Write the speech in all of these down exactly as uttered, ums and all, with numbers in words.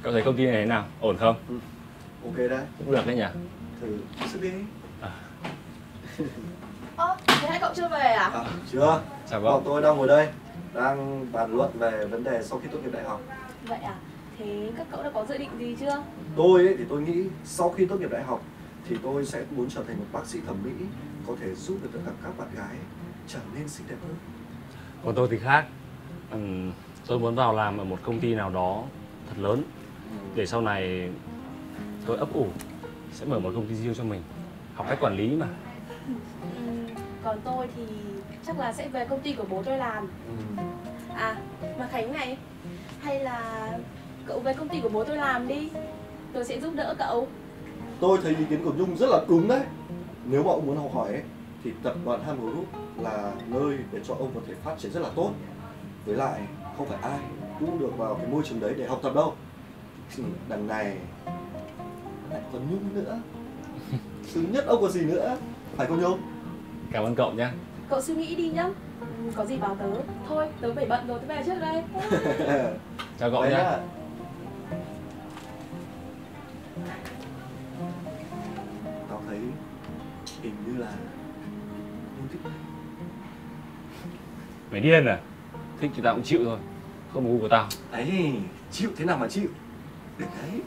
Cậu thấy công ty này thế nào? Ổn không? Ừ. Ok đấy. Cũng được đấy nhỉ? Thử sức đi. À. Ơ, thế hai cậu chưa về à? À, chưa. Chào Bọn cậu. tôi đang ngồi đây, đang bàn luận về vấn đề sau khi tốt nghiệp đại học. Vậy à? Thế các cậu đã có dự định gì chưa? Tôi ấy, thì tôi nghĩ sau khi tốt nghiệp đại học thì tôi sẽ muốn trở thành một bác sĩ thẩm mỹ, có thể giúp được tất cả các bạn gái trở nên xinh đẹp hơn. Còn tôi thì khác. Ừ, tôi muốn vào làm ở một công ty nào đó thật lớn để sau này tôi ấp ủ sẽ mở một công ty riêng cho mình, học cách quản lý mà. Ừ, còn tôi thì chắc là sẽ về công ty của bố tôi làm. Ừ. À, mà Khánh này, hay là cậu về công ty của bố tôi làm đi, tôi sẽ giúp đỡ cậu. Tôi thấy ý kiến của Nhung rất là đúng đấy. Nếu mà ông muốn học hỏi ấy, thì tập đoàn Ham Group là nơi để cho ông có thể phát triển rất là tốt. Với lại không phải ai cũng được vào cái môi trường đấy để học tập đâu. Đằng này lại còn Nhung nữa. Thứ nhất ông còn gì nữa, phải không Nhung? Cảm ơn cậu nhé. Cậu suy nghĩ đi nhá. Ừ, có gì báo tớ. Thôi, tớ phải bận rồi, tớ về trước đây. Chào cậu Vậy nhé. nhá. Tao thấy hình như là Nhung thích mày. Mày điên à? Thích thì tao cũng chịu thôi. Không có gu của tao. Đấy, chịu thế nào mà chịu. Để đấy.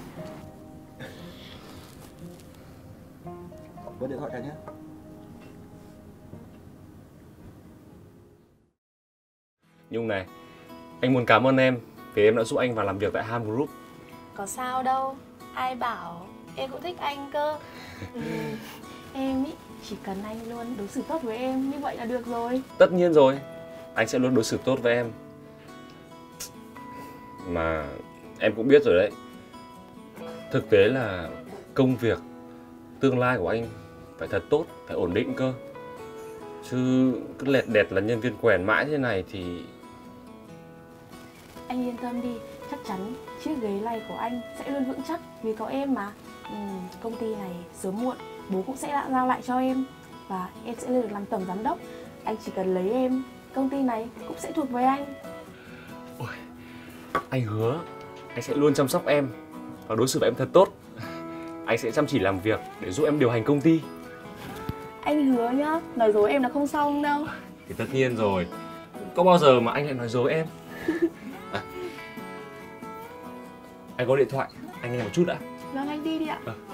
Bấm điện thoại cái nhé. Nhung này, anh muốn cảm ơn em vì em đã giúp anh vào làm việc tại Ham Group. Có sao đâu, ai bảo em cũng thích anh cơ. Ừ, em ý, chỉ cần anh luôn đối xử tốt với em như vậy là được rồi. Tất nhiên rồi, anh sẽ luôn đối xử tốt với em. Mà em cũng biết rồi đấy, thực tế là công việc, tương lai của anh phải thật tốt, phải ổn định cơ. Chứ cứ lẹt đẹt là nhân viên quèn mãi thế này thì... Anh yên tâm đi, chắc chắn chiếc ghế này của anh sẽ luôn vững chắc vì có em mà. Ừ, công ty này sớm muộn bố cũng sẽ giao lại cho em và em sẽ lên được làm tổng giám đốc. Anh chỉ cần lấy em, công ty này cũng sẽ thuộc về anh. Ôi, anh hứa anh sẽ luôn chăm sóc em và đối xử với em thật tốt. Anh sẽ chăm chỉ làm việc để giúp em điều hành công ty. Anh hứa nhá, nói dối em là không xong đâu. Thì tất nhiên rồi, có bao giờ mà anh lại nói dối em. À, anh có điện thoại, anh nghe một chút đã. Vâng, anh đi đi ạ. À.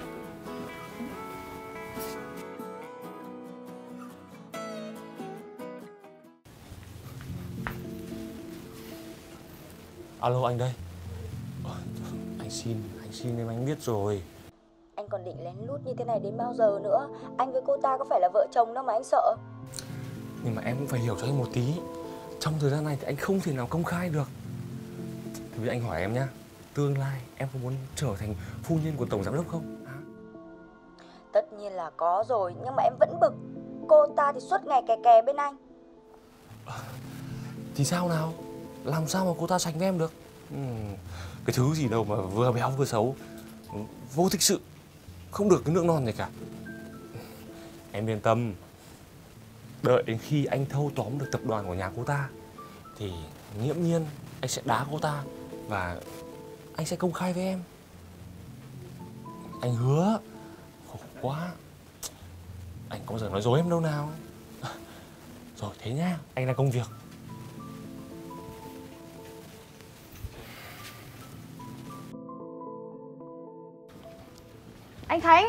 Alo, anh đây. Anh xin, anh xin em, anh biết rồi. Anh còn định lén lút như thế này đến bao giờ nữa? Anh với cô ta có phải là vợ chồng đâu mà anh sợ. Nhưng mà em cũng phải hiểu cho anh một tí. Trong thời gian này thì anh không thể nào công khai được. Thì bây giờ anh hỏi em nhá, tương lai em có muốn trở thành phu nhân của tổng giám đốc không? À? Tất nhiên là có rồi, nhưng mà em vẫn bực. Cô ta thì suốt ngày kè kè bên anh. À, thì sao nào? Làm sao mà cô ta sánh với em được? Ừ, cái thứ gì đâu mà vừa béo vừa xấu, vô thích sự, không được cái nước non gì cả. Em yên tâm, đợi đến khi anh thâu tóm được tập đoàn của nhà cô ta thì nghiễm nhiên anh sẽ đá cô ta và anh sẽ công khai với em. Anh hứa. Khổ quá, anh có bao giờ nói dối em đâu nào. Rồi thế nhá, anh là công việc. Anh Khánh.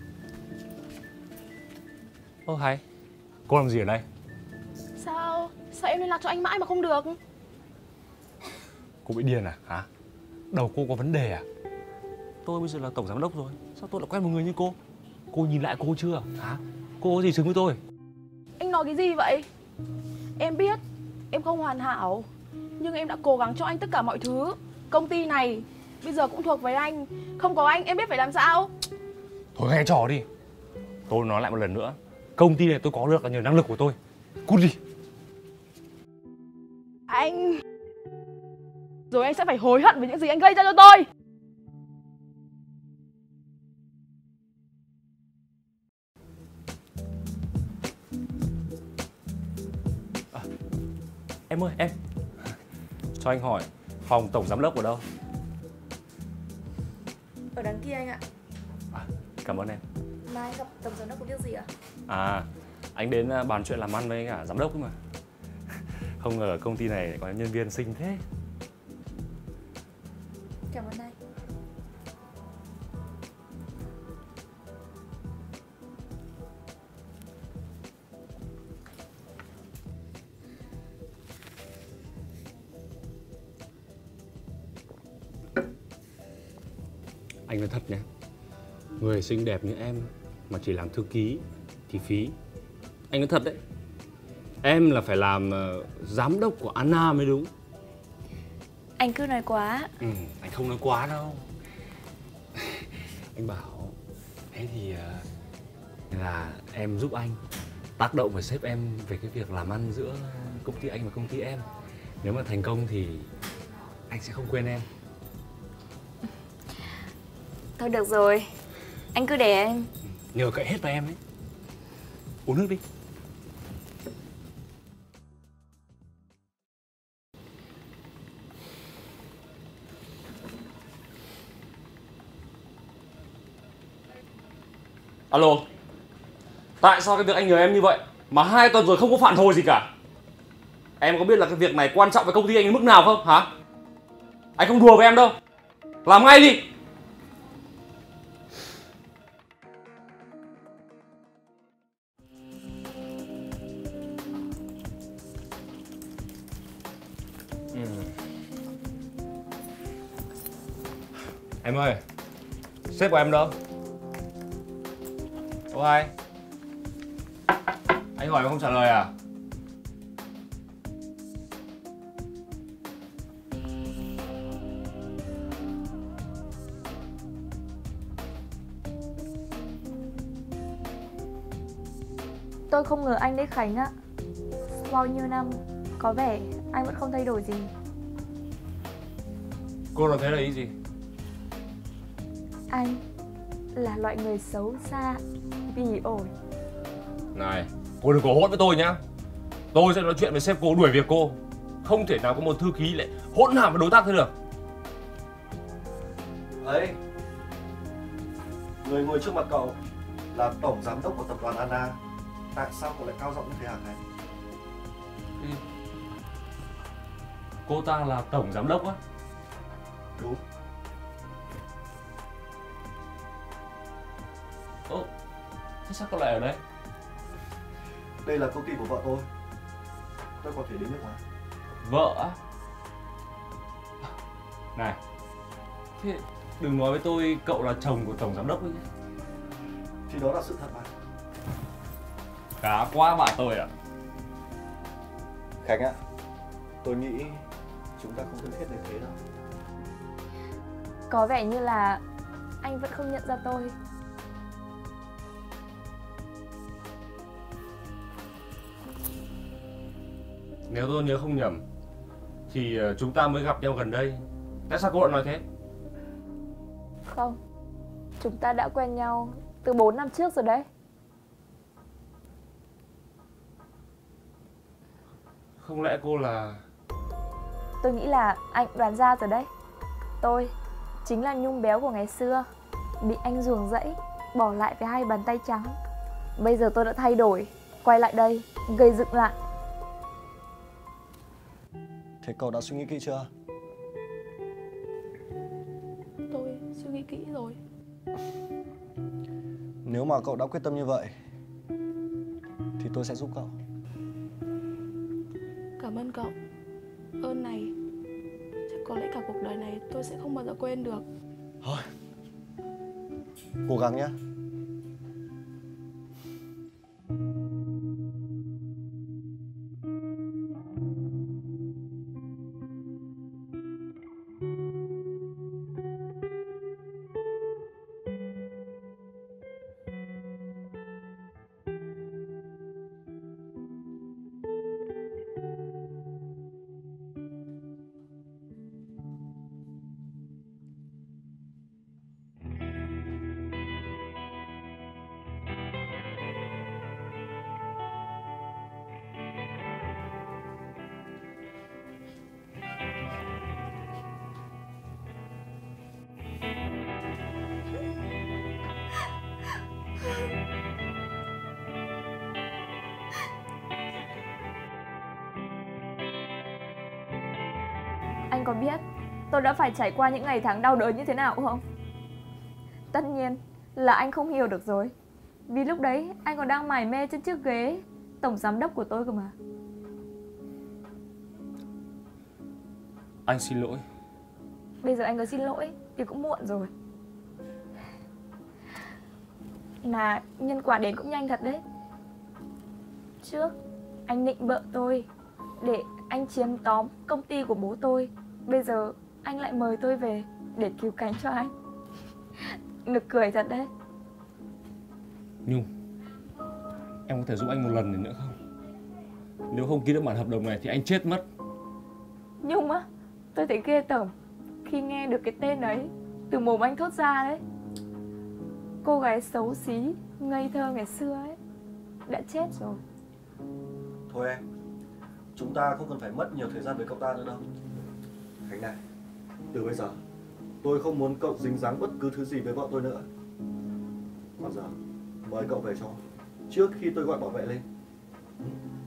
Ô hay, cô làm gì ở đây? Sao? Sao em liên lạc cho anh mãi mà không được? Cô bị điên à? Hả? Đầu cô có vấn đề à? Tôi bây giờ là tổng giám đốc rồi, sao tôi lại quen một người như cô? Cô nhìn lại cô chưa? Hả? Cô có gì xứng với tôi? Anh nói cái gì vậy? Em biết em không hoàn hảo, nhưng em đã cố gắng cho anh tất cả mọi thứ. Công ty này bây giờ cũng thuộc về anh. Không có anh em biết phải làm sao. Thôi nghe trò đi. Tôi nói lại một lần nữa, công ty này tôi có được là nhờ năng lực của tôi. Cút đi. Anh... Rồi anh sẽ phải hối hận về những gì anh gây ra cho tôi. À, em ơi, em. Cho anh hỏi, phòng tổng giám đốc ở đâu? Ở đằng kia anh ạ. À, cảm ơn em. Mai anh gặp tổng giám đốc có việc gì ạ? À, anh đến à, bàn chuyện làm ăn với cả giám đốc ấy mà. Không ngờ công ty này lại có nhân viên xinh thế. Cảm ơn anh. Anh nói thật nhé, người xinh đẹp như em mà chỉ làm thư ký thì phí. Anh nói thật đấy, em là phải làm uh, giám đốc của Anna mới đúng. Anh cứ nói quá. Ừ, anh không nói quá đâu. Anh bảo, thế thì uh, là em giúp anh tác động với sếp em về cái việc làm ăn giữa công ty anh và công ty em. Nếu mà thành công thì anh sẽ không quên em. Thôi được rồi, anh cứ để em. Nhờ cậy hết vào em đấy. Uống nước đi. Alo. Tại sao cái việc anh nhờ em như vậy mà hai tuần rồi không có phản hồi gì cả? Em có biết là cái việc này quan trọng với công ty anh đến mức nào không hả? Anh không đùa với em đâu. Làm ngay đi. Em ơi, sếp của em đâu? Có ai? Anh hỏi mà không trả lời à? Tôi không ngờ anh đấy Khánh ạ. Bao nhiêu năm, có vẻ anh vẫn không thay đổi gì. Cô nói thế là ý gì? Anh là loại người xấu xa, bỉ ổi. Này, cô đừng có hỗn với tôi nhá. Tôi sẽ nói chuyện với sếp cô đuổi việc cô. Không thể nào có một thư ký lại hỗn hàm với đối tác thế được. Ấy, người ngồi trước mặt cậu là tổng giám đốc của tập đoàn Anna. Tại sao cậu lại cao giọng như thế hả Khánh? Cô ta là tổng giám đốc á? Đúng. Ồ, thế sao cậu lại ở đây? Đây là công ty của vợ tôi. Tôi có thể đến nước ngoài. Vợ á? Này, thế đừng nói với tôi cậu là chồng của tổng giám đốc ấy. Thì đó là sự thật mà. Cá quá bạn tôi à? Khánh ạ, tôi nghĩ chúng ta không thân thiết đến thế đâu. Có vẻ như là anh vẫn không nhận ra tôi. Nếu tôi nhớ không nhầm thì chúng ta mới gặp nhau gần đây. Tại sao cô lại nói thế? Không, chúng ta đã quen nhau từ bốn năm trước rồi đấy. Không lẽ cô là... Tôi nghĩ là anh đoán ra rồi đấy. Tôi chính là Nhung béo của ngày xưa, bị anh ruồng rẫy, bỏ lại với hai bàn tay trắng. Bây giờ tôi đã thay đổi, quay lại đây, gây dựng lại. Thế cậu đã suy nghĩ kỹ chưa? Tôi suy nghĩ kỹ rồi. Nếu mà cậu đã quyết tâm như vậy thì tôi sẽ giúp cậu. Cảm ơn cậu. Ơn này chắc có lẽ cả cuộc đời này tôi sẽ không bao giờ quên được. Thôi, cố gắng nhé. Anh có biết tôi đã phải trải qua những ngày tháng đau đớn như thế nào không? Tất nhiên là anh không hiểu được rồi. Vì lúc đấy anh còn đang mải mê trên chiếc ghế tổng giám đốc của tôi cơ mà. Anh xin lỗi. Bây giờ anh có xin lỗi thì cũng muộn rồi. Mà nhân quả đến cũng nhanh thật đấy. Trước anh định bợ tôi để anh chiếm tóm công ty của bố tôi. Bây giờ anh lại mời tôi về để cứu cánh cho anh. Nực cười thật đấy. Nhung, em có thể giúp anh một lần này nữa không? Nếu không ký được bản hợp đồng này thì anh chết mất. Nhung á? Tôi thấy ghê tởm khi nghe được cái tên ấy từ mồm anh thốt ra đấy. Cô gái xấu xí, ngây thơ ngày xưa ấy đã chết rồi. Thôi em, chúng ta không cần phải mất nhiều thời gian với cậu ta nữa đâu. Khánh này, từ bây giờ tôi không muốn cậu dính dáng bất cứ thứ gì với bọn tôi nữa. Còn giờ mời cậu về cho trước khi tôi gọi bảo vệ lên.